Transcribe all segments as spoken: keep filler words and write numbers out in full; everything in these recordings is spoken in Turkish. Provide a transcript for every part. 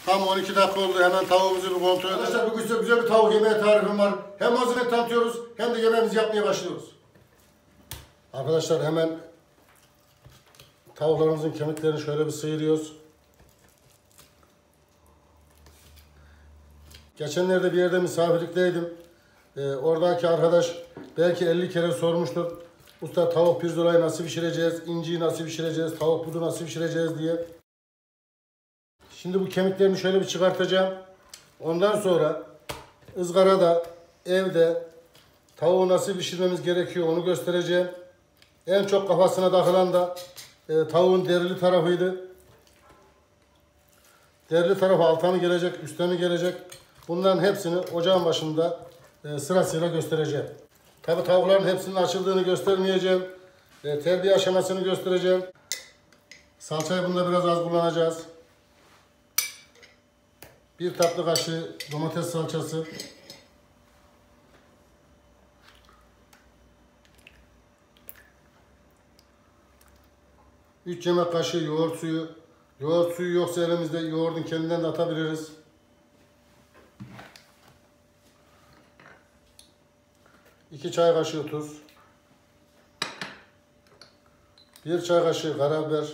Tam on iki dakika oldu. Hemen tavuğumuzu bir kontrol edelim. Arkadaşlar bugün size güzel bir tavuk yemeği tarifim var. Hem malzeme tanıtıyoruz hem de yemeğimizi yapmaya başlıyoruz. Arkadaşlar hemen tavuklarımızın kemiklerini şöyle bir sıyırıyoruz. Geçenlerde bir yerde misafirlikteydim. Ee, oradaki arkadaş belki elli kere sormuştur. Usta tavuk pirzolayı nasıl pişireceğiz, inciyi nasıl pişireceğiz, tavuk budu nasıl pişireceğiz diye. Şimdi bu kemiklerini şöyle bir çıkartacağım. Ondan sonra ızgarada, evde tavuğu nasıl pişirmemiz gerekiyor onu göstereceğim. En çok kafasına takılan da e, tavuğun derili tarafıydı. Derili tarafı alta mı gelecek, üstte mi gelecek? Bunların hepsini ocağın başında e, sırasıyla göstereceğim. Tabi tavukların hepsinin açıldığını göstermeyeceğim. E, terbiye aşamasını göstereceğim. Salçayı bunda biraz az kullanacağız. Bir tatlı kaşığı domates salçası. üç yemek kaşığı yoğurt suyu. Yoğurt suyu yoksa elimizde yoğurdun kendinden de atabiliriz. iki çay kaşığı tuz. bir çay kaşığı karabiber.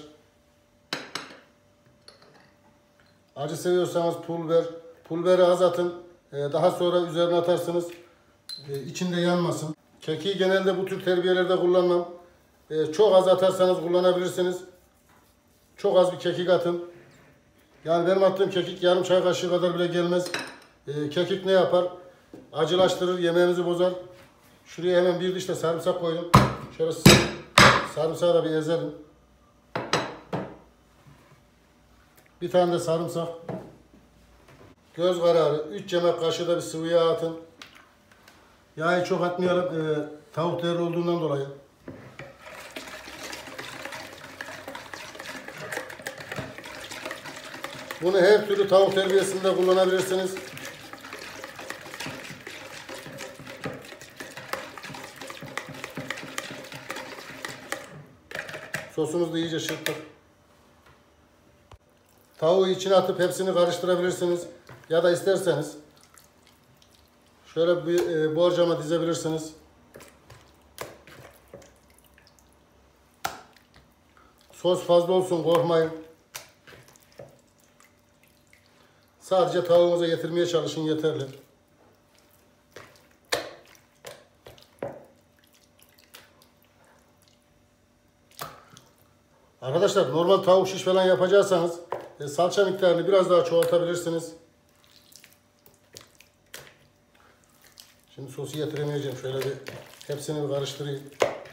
Acı seviyorsanız pul biber. Pul biberi az atın. Daha sonra üzerine atarsınız. İçinde yanmasın. Kekiği genelde bu tür terbiyelerde kullanmam. Çok az atarsanız kullanabilirsiniz. Çok az bir kekik atın. Yani benim attığım kekik yarım çay kaşığı kadar bile gelmez. Kekik ne yapar? Acılaştırır, yemeğimizi bozar. Şuraya hemen bir diş de sarımsak koydum. Şöyle sarımsağı da bir ezelim. Bir tane de sarımsak. Göz kararı. üç yemek kaşığı da bir sıvı yağ atın. Yağı çok atmayalım. E, tavuk değerli olduğundan dolayı. Bunu her türlü tavuk terbiyesinde kullanabilirsiniz. Sosumuzu da iyice çırptık. Tavuğu içine atıp hepsini karıştırabilirsiniz. Ya da isterseniz şöyle bir e, borcama dizebilirsiniz. Sos fazla olsun korkmayın. Sadece tavuğunuza getirmeye çalışın yeterli. Arkadaşlar normal tavuk şiş falan yapacaksanız e, salça miktarını biraz daha çoğaltabilirsiniz. Şimdi sosu getiremeyeceğim. Şöyle bir hepsini bir karıştırayım.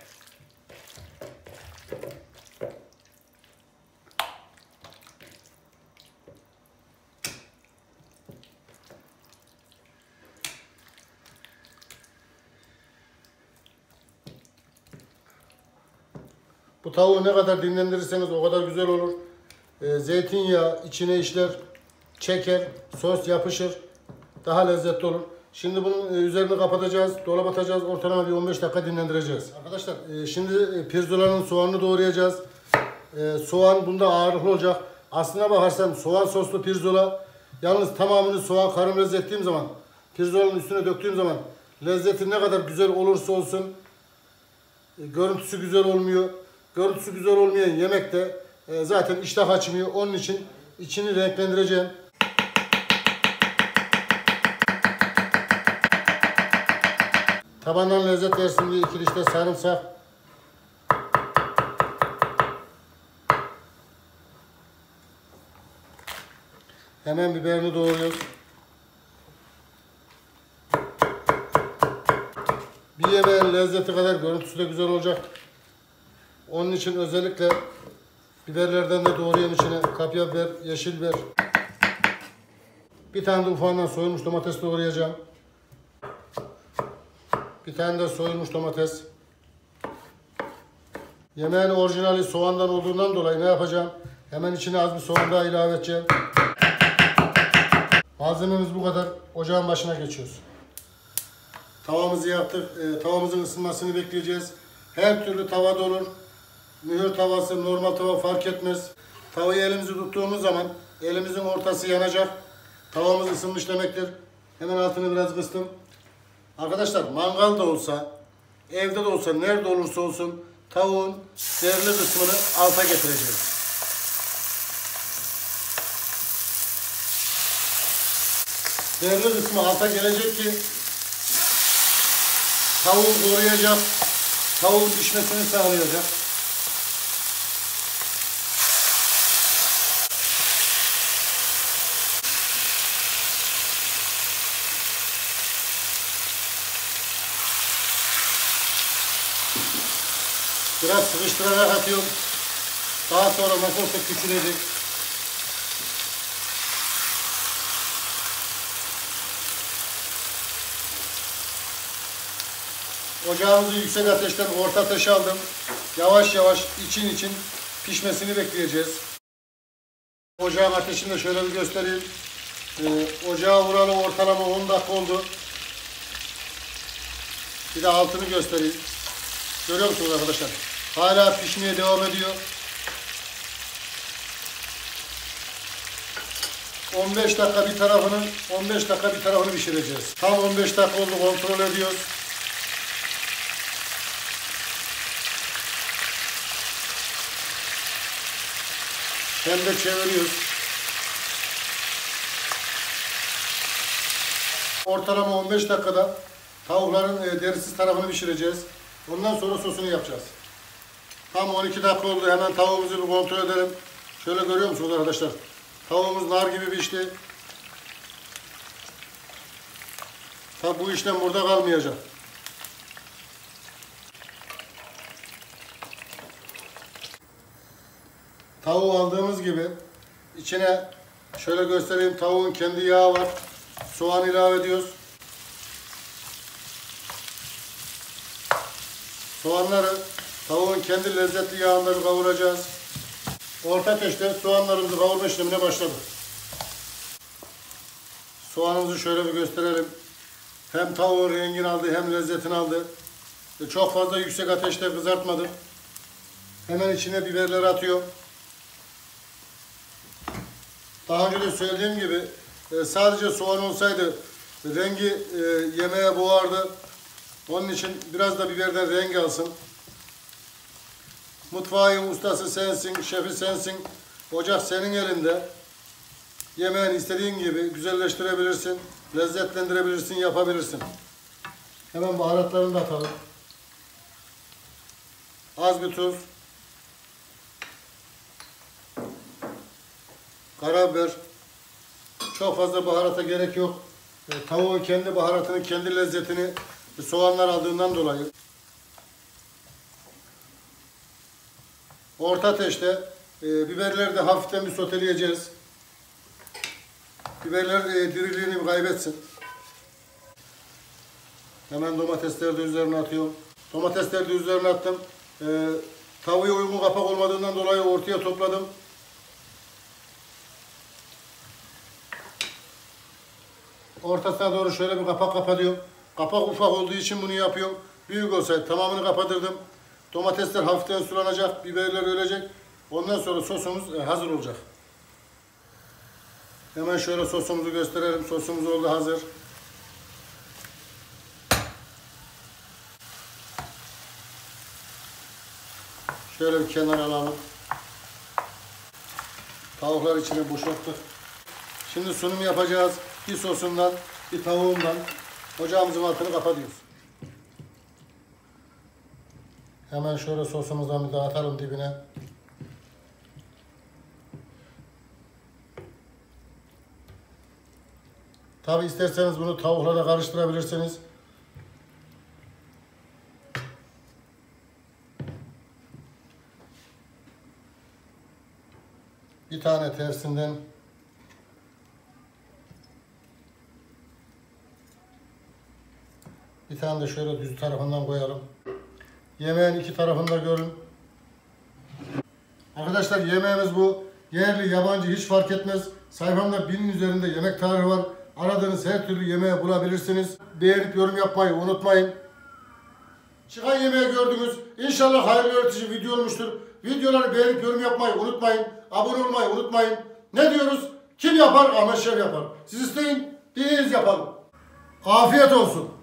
Bu tavuğu ne kadar dinlendirirseniz o kadar güzel olur. E, zeytinyağı içine işler, çeker, sos yapışır. Daha lezzetli olur. Şimdi bunun üzerini kapatacağız, dolaba atacağız, ortalama bir on beş dakika dinlendireceğiz. Arkadaşlar e, şimdi pirzolanın soğanını doğrayacağız. E, soğan bunda ağırlıklı olacak. Aslına bakarsan soğan soslu pirzola, yalnız tamamını soğan karamelize ettiğim zaman, pirzolanın üstüne döktüğüm zaman lezzeti ne kadar güzel olursa olsun e, görüntüsü güzel olmuyor. Görüntüsü güzel olmayan yemekte e, zaten iştah açmıyor. Onun için içini renklendireceğim. Tabandan lezzet versin diye iki diş de sarımsak. Hemen biberini doğruyoruz. Bir yemeğin lezzeti kadar görüntüsü de güzel olacak. Onun için özellikle biberlerden de doğrayayım içine. Kapya biber, yeşil biber. Bir tane de ufağından soyulmuş domates doğrayacağım. Bir tane de soyulmuş domates. Yemeğin orijinali soğandan olduğundan dolayı ne yapacağım? Hemen içine az bir soğan daha ilave edeceğim. Malzememiz bu kadar. Ocağın başına geçiyoruz. Tavamızı yaktık. E, tavamızın ısınmasını bekleyeceğiz. Her türlü tava da olur. Mühür tavası, normal tava fark etmez. Tavayı elimizi tuttuğumuz zaman Elimizin ortası yanacak. Tavamız ısınmış demektir. Hemen altını biraz kıstım. Arkadaşlar mangal da olsa, evde de olsa, nerede olursa olsun tavuğun değerli kısmını alta getireceğiz. Değerli kısmı alta gelecek ki tavuğu koruyacak, tavuğun pişmesini sağlayacak. Biraz sıkıştırarak atıyorum. Daha sonra nasıl olsa küçülecek. Ocağımızı yüksek ateşten orta ateşe aldım. Yavaş yavaş için için pişmesini bekleyeceğiz. Ocağın ateşini de şöyle bir göstereyim. Ee, ocağa vuralı ortalama on dakika oldu. Bir de altını göstereyim. Görüyor musunuz arkadaşlar? Hala pişmeye devam ediyor. on beş dakika bir tarafını, on beş dakika bir tarafını pişireceğiz. Tam on beş dakika oldu, kontrol ediyoruz. Hem de çeviriyoruz. Ortalama on beş dakikada tavukların derisiz tarafını pişireceğiz. Ondan sonra sosunu yapacağız. Tam on iki dakika oldu. Hemen tavuğumuzu bir kontrol edelim. Şöyle görüyor musunuz arkadaşlar? Tavuğumuz nar gibi pişti. Tabi bu işlem burada kalmayacak. Tavuğu aldığımız gibi içine şöyle göstereyim, tavuğun kendi yağı var. Soğan ilave ediyoruz. Soğanları tavuğun kendi lezzetli yağında bir kavuracağız. Orta ateşte soğanlarımızı kavurma işlemine başladık. Soğanımızı şöyle bir gösterelim. Hem tavuğun rengini aldı hem lezzetini aldı. Çok fazla yüksek ateşte kızartmadım. Hemen içine biberleri atıyor. Daha önce de söylediğim gibi sadece soğan olsaydı rengi yemeğe boğardı. Onun için biraz da biberden renk alsın. Mutfağın ustası sensin, şefi sensin. Ocak senin elinde. Yemeğini istediğin gibi güzelleştirebilirsin, lezzetlendirebilirsin, yapabilirsin. Hemen baharatlarını da atalım. Az bir tuz. Karabiber. Çok fazla baharata gerek yok. E, tavuğun kendi baharatını, kendi lezzetini e, soğanlar aldığından dolayı. Orta ateşte e, biberleri de hafiften bir soteleyeceğiz. Biberler e, diriliğini kaybetsin. Hemen domatesleri de üzerine atıyorum. Domatesleri de üzerine attım. E, tavuğa uygun kapak olmadığından dolayı ortaya topladım. Ortasına doğru şöyle bir kapak kapatıyorum. Kapak ufak olduğu için bunu yapıyorum. Büyük olsaydı tamamını kapatırdım. Domatesler hafiften sulanacak, biberler ölecek. Ondan sonra sosumuz hazır olacak. Hemen şöyle sosumuzu gösterelim. Sosumuz oldu, hazır. Şöyle bir kenara alalım. Tavuklar içine boşalttık. Şimdi sunum yapacağız. Bir sosundan, bir tavuğundan. Ocağımızın altını kapatıyoruz. Hemen şöyle sosumuzdan bir dağıtalım dibine. Tabi isterseniz bunu tavukla da karıştırabilirsiniz. Bir tane tersinden bir tane de şöyle düz tarafından koyalım. Yemeğin iki tarafını da görün. Arkadaşlar yemeğimiz bu. Yerli, yabancı hiç fark etmez. Sayfamda binin üzerinde yemek tarifi var. Aradığınız her türlü yemeği bulabilirsiniz. Beğenip yorum yapmayı unutmayın. Çıkan yemeği gördünüz. İnşallah hayırlı öğretici video olmuştur. Videoları beğenip yorum yapmayı unutmayın. Abone olmayı unutmayın. Ne diyoruz? Kim yapar? Ahmet Şef yapar. Siz isteyin, diliniz yapalım. Afiyet olsun.